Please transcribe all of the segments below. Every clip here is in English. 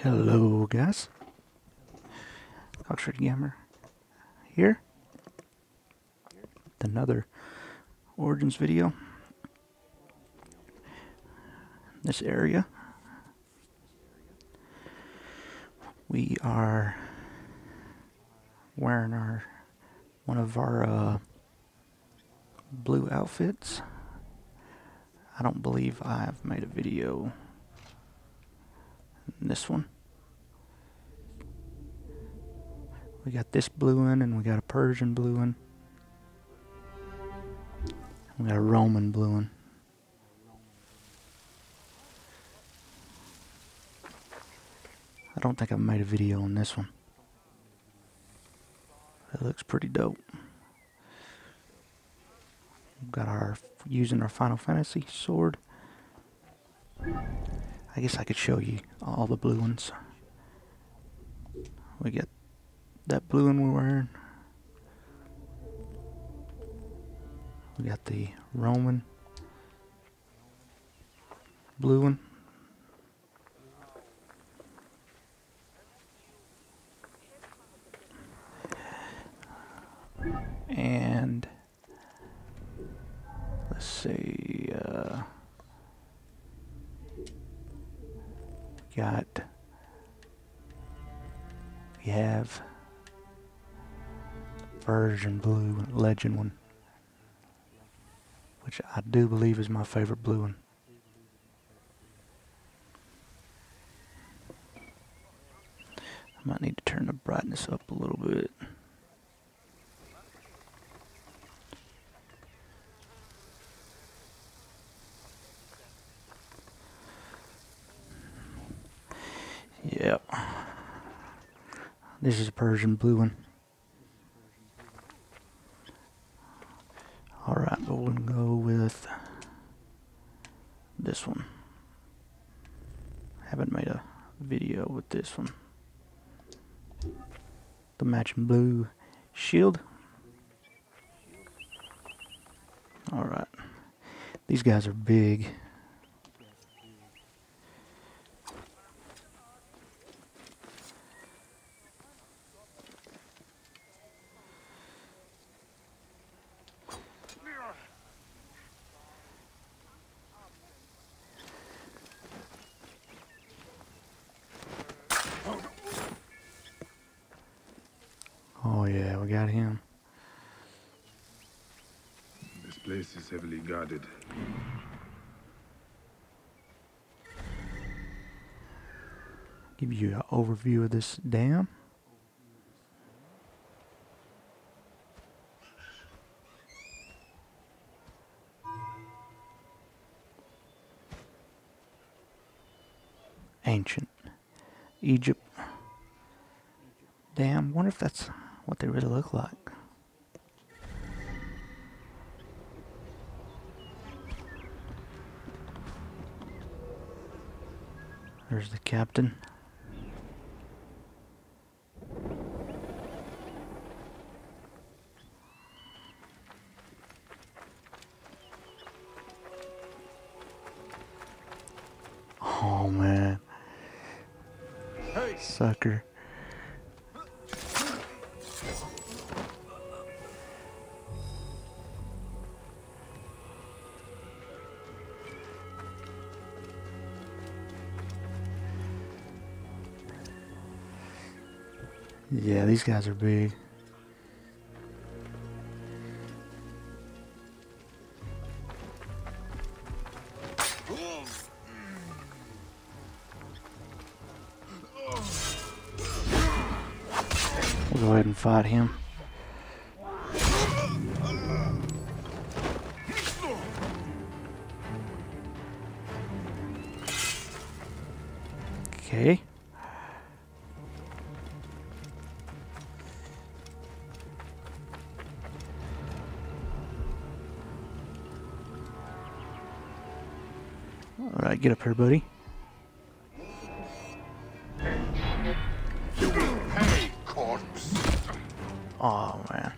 Hello guys, Oxford Gamer here with another Origins video. This area we are wearing one of our blue outfits. I don't believe I've made a video in this one. We got this blue one, and we got a Persian blue one. We got a Roman blue one. I don't think I've made a video on this one. It looks pretty dope. We've got using our Final Fantasy sword. I guess I could show you all the blue ones. We got that blue one we're wearing. We got the Roman blue one. And let's see, we have Persian blue legend one, which I do believe is my favorite blue one. I might need to turn the brightness up a little bit. Yep. This is a Persian blue one. Alright, but we'll go with this one. Haven't made a video with this one. The matching blue shield. Alright. These guys are big. Oh yeah, we got him. This place is heavily guarded. Give you an overview of this dam. Ancient Egypt dam. Wonder if that's what they really look like. There's the captain. Oh man. Hey. Sucker. Yeah, these guys are big. We'll go ahead and fight him. Okay. Alright, get up here, buddy. Hey, corpse. Oh man.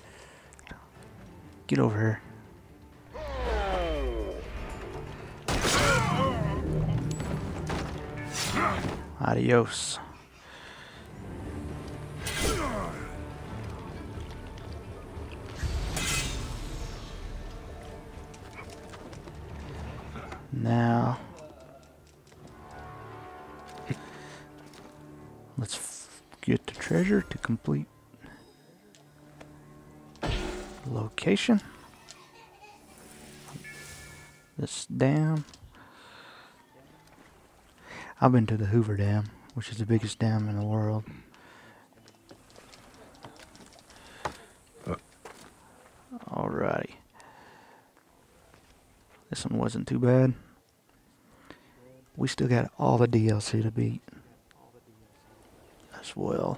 Get over here. Adios. Now, let's get the treasure to complete location. This dam. I've been to the Hoover Dam, which is the biggest dam in the world. Alrighty. This one wasn't too bad. We still got all the DLC to beat as well.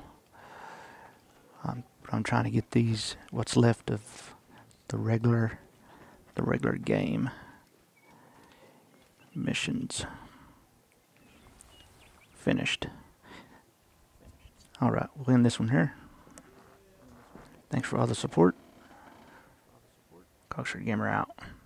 I'm trying to get these, what's left of the regular game missions finished. Alright, we'll end this one here. Thanks for all the support. Cocksure Gamer out.